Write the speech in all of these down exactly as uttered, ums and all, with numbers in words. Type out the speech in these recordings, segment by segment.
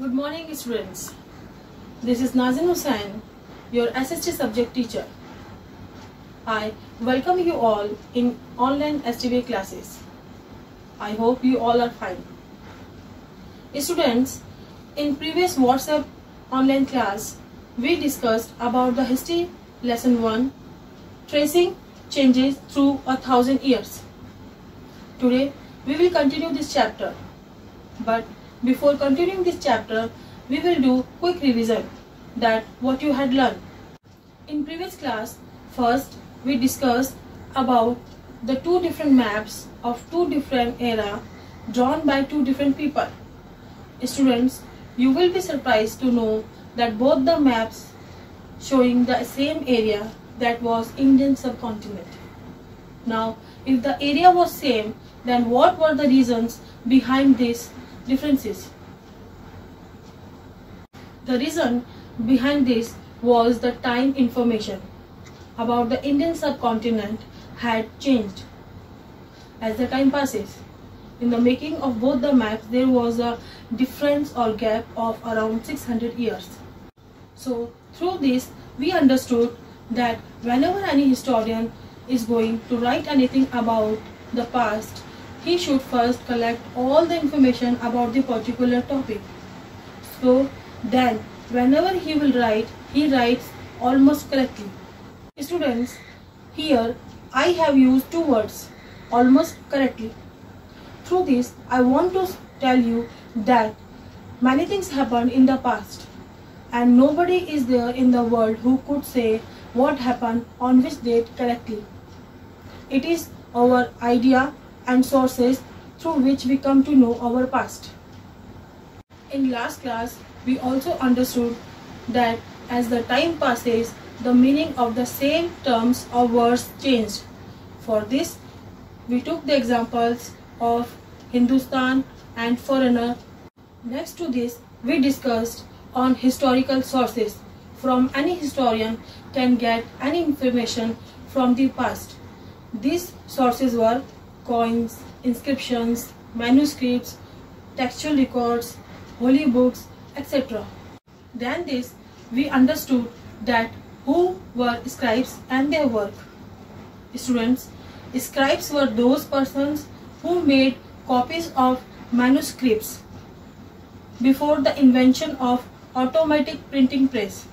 Good morning students. This is Nazin Hussain, your S S T subject teacher. I welcome you all in online S T B classes. I hope you all are fine. Students, in previous WhatsApp online class, we discussed about the history lesson one, tracing changes through a thousand years. Today, we will continue this chapter. But before continuing this chapter, we will do quick revision that what you had learned. In previous class, first we discussed about the two different maps of two different era drawn by two different people. Students, you will be surprised to know that both the maps showing the same area, that was Indian subcontinent. Now, if the area was same, then what were the reasons behind this differences? The reason behind this was the time information about the Indian subcontinent had changed as the time passes. In the making of both the maps, there was a difference or gap of around six hundred years. So through this, we understood that whenever any historian is going to write anything about the past, he should first collect all the information about the particular topic. So then whenever he will write, he writes almost correctly. Students, here I have used two words, almost correctly. Through this, I want to tell you that many things happened in the past and nobody is there in the world who could say what happened on which date correctly. It is our idea and sources through which we come to know our past. In last class, we also understood that as the time passes, the meaning of the same terms or words changed. For this, we took the examples of Hindustan and foreigner. Next to this, we discussed on historical sources. From any historian can get any information from the past. These sources were coins, inscriptions, manuscripts, textual records, holy books, et cetera. Than this, we understood that who were scribes and their work. Students, scribes were those persons who made copies of manuscripts before the invention of automatic printing press.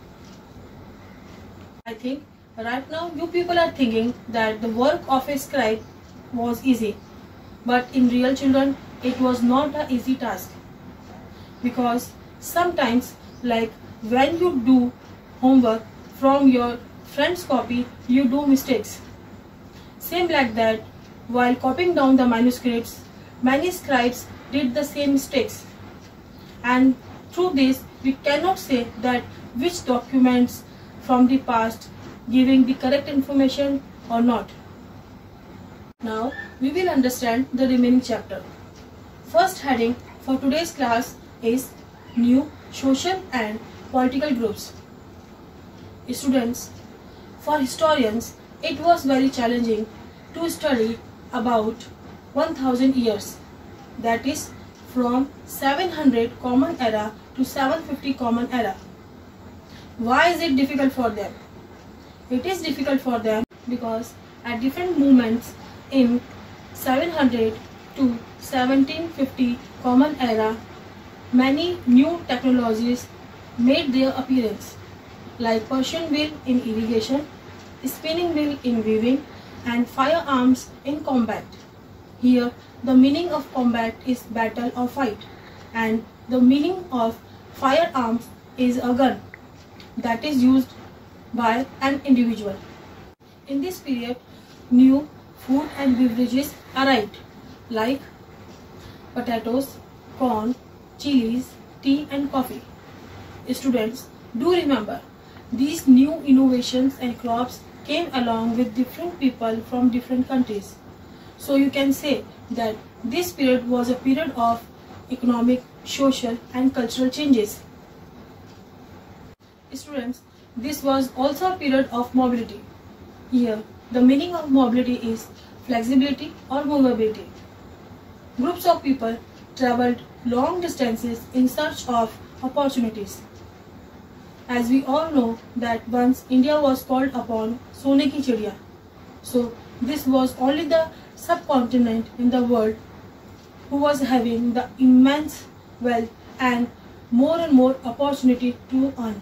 I think right now you people are thinking that the work of a scribe was easy, but in real children it was not an easy task, because sometimes, like when you do homework from your friend's copy, you do mistakes. Same like that, while copying down the manuscripts, many scribes did the same mistakes, and through this we cannot say that which documents from the past giving the correct information or not. Now we will understand the remaining chapter. First heading for today's class is new social and political groups. Students, for historians it was very challenging to study about one thousand years, that is from seven hundred common era to seven fifty common era. Why is it difficult for them? It is difficult for them because at different moments in seven hundred to seventeen fifty common era, many new technologies made their appearance, like Persian wheel in irrigation, spinning wheel in weaving, and firearms in combat. Here, the meaning of combat is battle or fight, and the meaning of firearms is a gun that is used by an individual. In this period, new food and beverages arrived, like potatoes, corn, chilies, tea and coffee. Students, do remember, these new innovations and crops came along with different people from different countries. So you can say that this period was a period of economic, social and cultural changes. Students, this was also a period of mobility. Here, the meaning of mobility is flexibility or movability. Groups of people traveled long distances in search of opportunities. As we all know that once India was called upon Sone ki Chidiya. So this was only the subcontinent in the world who was having the immense wealth and more and more opportunity to earn.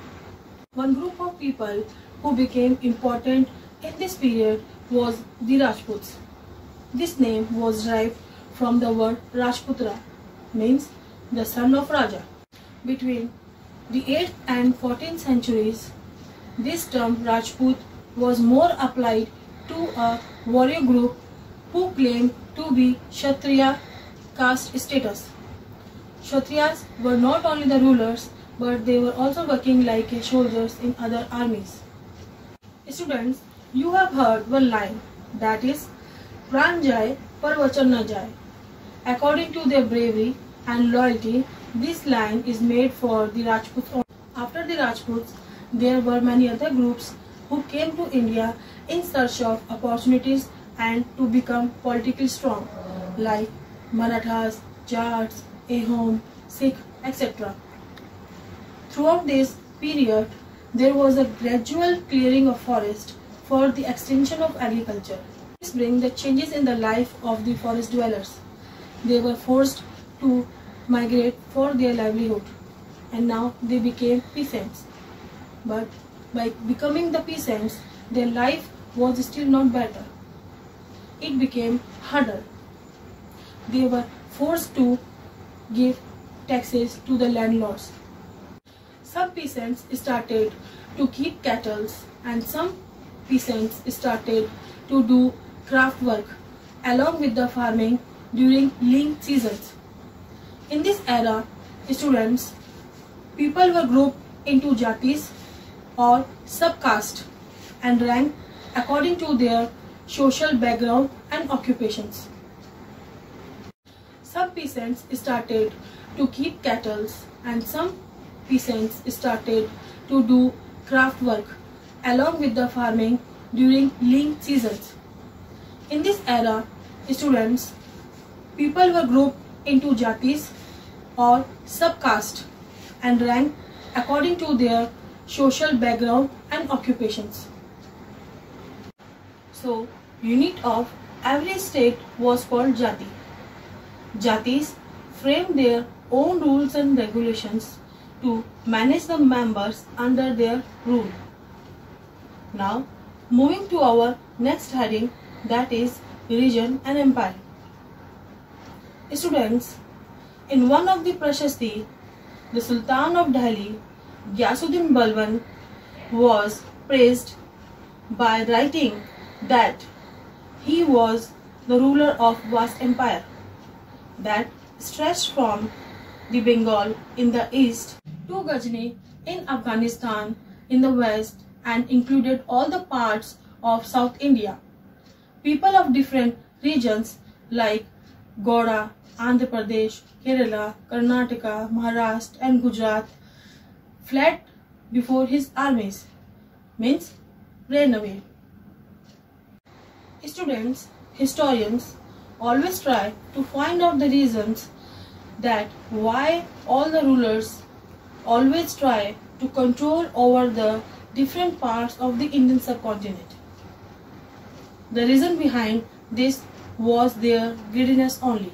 One group of people who became important in this period was the Rajputs. This name was derived from the word Rajputra, means the son of Raja. Between the eighth and fourteenth centuries, this term Rajput was more applied to a warrior group who claimed to be Kshatriya caste status. Kshatriyas were not only the rulers, but they were also working like soldiers in other armies. Students, you have heard one line, that is, Pran Jai par Vachan na Jai. According to their bravery and loyalty, this line is made for the Rajputs only. After the Rajputs, there were many other groups who came to India in search of opportunities and to become politically strong, like Marathas, Jats, Ahom, Sikh, et cetera. Throughout this period, there was a gradual clearing of forest for the extension of agriculture. This brings the changes in the life of the forest dwellers. They were forced to migrate for their livelihood, and now they became peasants. But by becoming the peasants, their life was still not better. It became harder. They were forced to give taxes to the landlords. Some peasants started to keep cattle, and some peasants started to do craft work along with the farming during lean seasons. In this era, students, people were grouped into jatis or subcaste and ranked according to their social background and occupations. Some peasants started to keep cattle, and some peasants started to do craft work along with the farming during lean seasons. In this era, students, people were grouped into jatis or subcaste and ranked according to their social background and occupations. So, unit of every state was called jati. Jatis framed their own rules and regulations to manage the members under their rule. Now, moving to our next heading, that is religion and empire. Students, in one of the Prashasti, the Sultan of Delhi, Ghiyasuddin Balban, was praised by writing that he was the ruler of vast empire that stretched from the Bengal in the east to Ghazni in Afghanistan in the west and included all the parts of South India. People of different regions like Gauda, Andhra Pradesh, Kerala, Karnataka, Maharashtra and Gujarat fled before his armies, means ran away. Students, historians always try to find out the reasons that why all the rulers always try to control over the different parts of the Indian subcontinent. The reason behind this was their greediness only.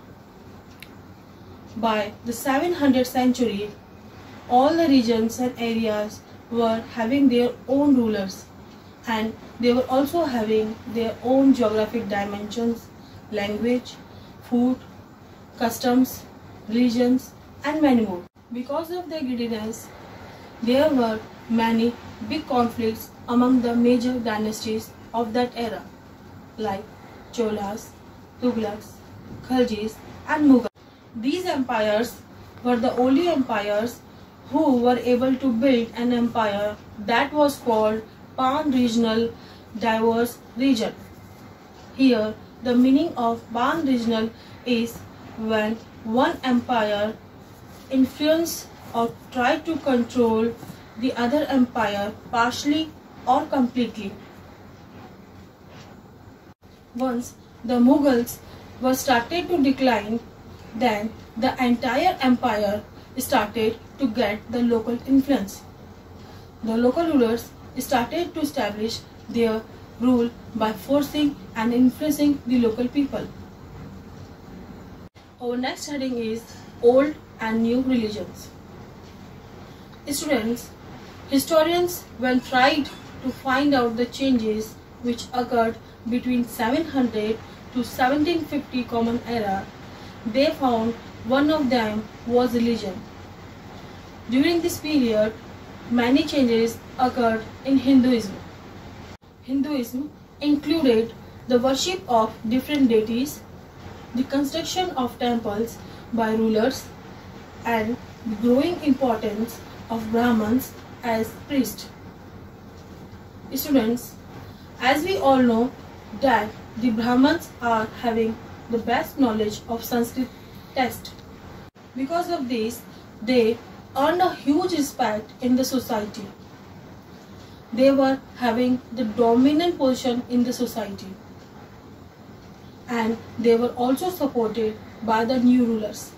By the seven hundredth century, all the regions and areas were having their own rulers, and they were also having their own geographic dimensions, language, food, customs, religions, and many more. Because of their greediness, there were many big conflicts among the major dynasties of that era, like Cholas, Tughlaqs, Khaljis, and Mughals. These empires were the only empires who were able to build an empire that was called pan-regional diverse region. Here, the meaning of pan-regional is when one empire influenced or tried to control the other empire partially or completely. Once the Mughals were started to decline, then the entire empire started to get the local influence. The local rulers started to establish their rule by forcing and influencing the local people. Our next heading is Old and New Religions. Students, historians, when tried to find out the changes which occurred between seven hundred to seventeen fifty Common Era, they found one of them was religion. During this period, many changes occurred in Hinduism. Hinduism included the worship of different deities, the construction of temples by rulers, and the growing importance of Brahmins as priests. Students, as we all know that the Brahmins are having the best knowledge of Sanskrit text. Because of this, they earned a huge respect in the society. They were having the dominant position in the society, and they were also supported by the new rulers,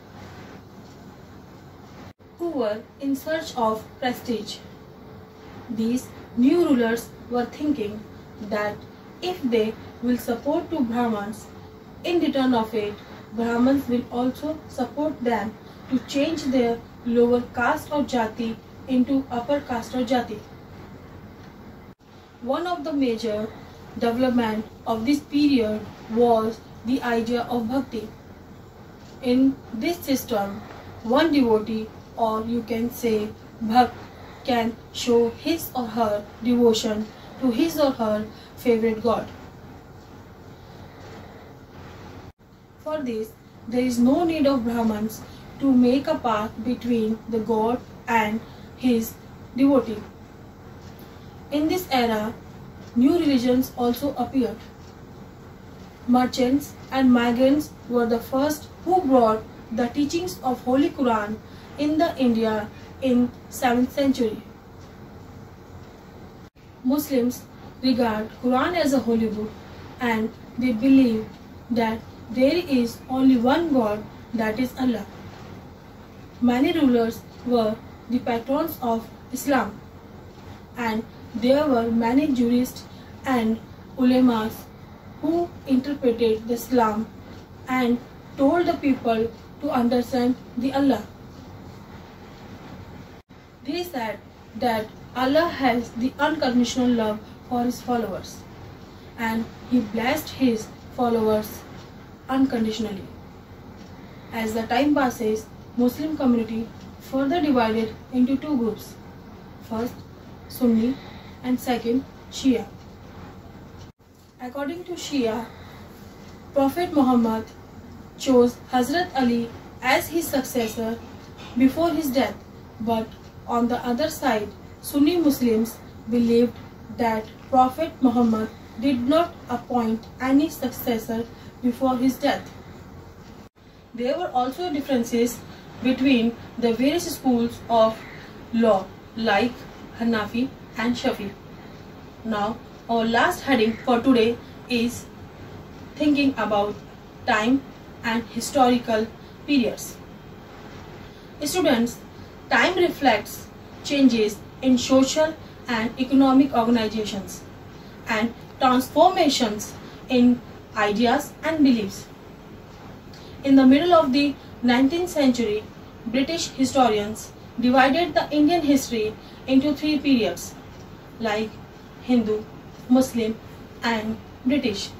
who were in search of prestige. These new rulers were thinking that if they will support to Brahmins, in return of it, Brahmins will also support them to change their lower caste or jati into upper caste or jati. One of the major development of this period was the idea of bhakti. In this system, one devotee, or you can say bhakt, can show his or her devotion to his or her favorite god. For this, there is no need of Brahmins to make a path between the god and his devotee. In this era, new religions also appeared. Merchants and migrants were the first who brought the teachings of Holy Quran in the India in seventh century. Muslims regard Quran as a holy book, and they believe that there is only one God, that is Allah. Many rulers were the patrons of Islam, and there were many jurists and ulemas who interpreted the Islam and told the people to understand the Allah. They said that Allah has the unconditional love for his followers, and he blessed his followers unconditionally. As the time passes, Muslim community further divided into two groups. First, Sunni, and second, Shia. According to Shia, Prophet Muhammad chose Hazrat Ali as his successor before his death, but on the other side, Sunni Muslims believed that Prophet Muhammad did not appoint any successor before his death. There were also differences between the various schools of law like Hanafi and Shafi. Now, our last heading for today is thinking about time and historical periods. Students, time reflects changes in social and economic organizations and transformations in ideas and beliefs. In the middle of the nineteenth century, British historians divided the Indian history into three periods like Hindu, Muslim, and British.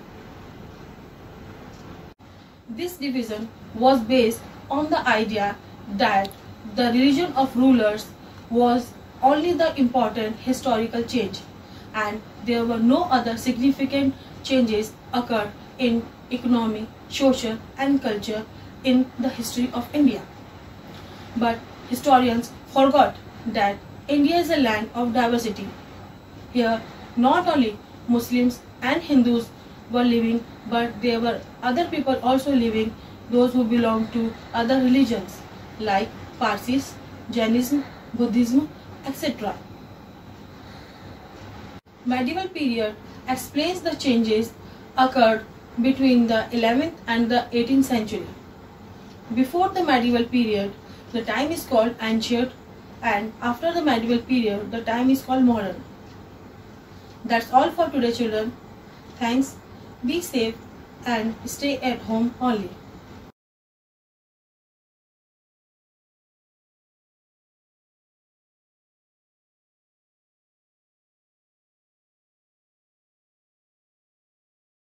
This division was based on the idea that the religion of rulers was only the important historical change, and there were no other significant changes occurred in economy, social, and culture in the history of India. But historians forgot that India is a land of diversity. Here, not only Muslims and Hindus were living, but there were other people also living, those who belong to other religions like Parsis, Jainism, Buddhism, et cetera. Medieval period explains the changes occurred between the eleventh and the eighteenth century. Before the medieval period, the time is called ancient, and after the medieval period, the time is called modern. That's all for today, children. Thanks. Be safe and stay at home only.